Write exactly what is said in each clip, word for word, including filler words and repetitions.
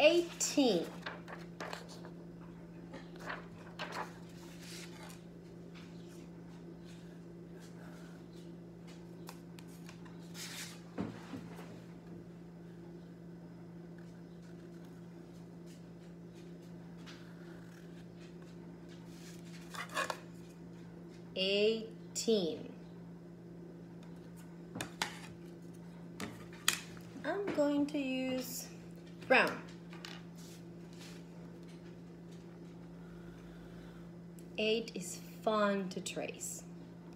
eighteen. Eighteen. I'm going to use brown. Eight is fun to trace.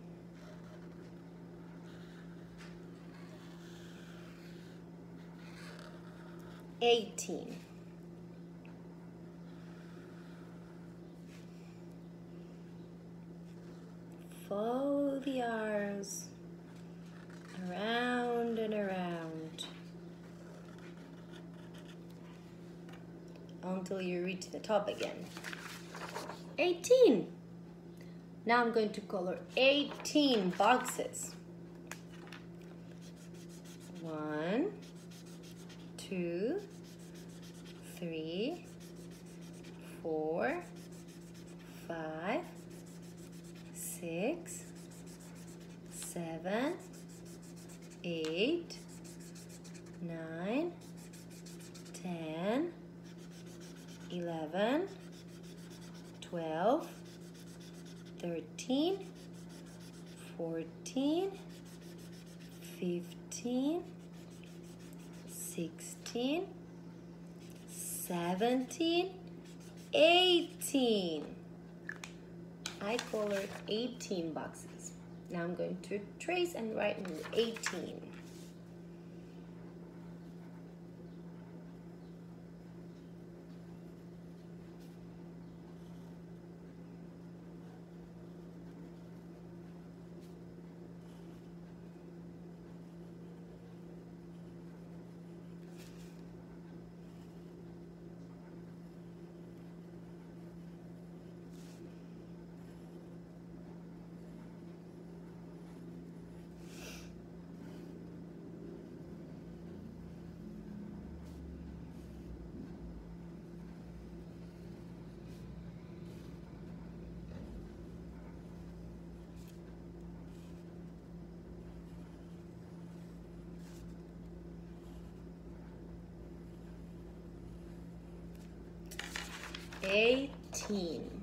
Eighteen. Follow the arrows around and around until you reach the top again. eighteen. Now I'm going to color eighteen boxes. One, two, three, four, five, six, seven, eight, nine, ten, eleven, twelve, thirteen, fourteen, fifteen, sixteen, seventeen, eighteen. I colored eighteen boxes. Now I'm going to trace and write eighteen. Eighteen.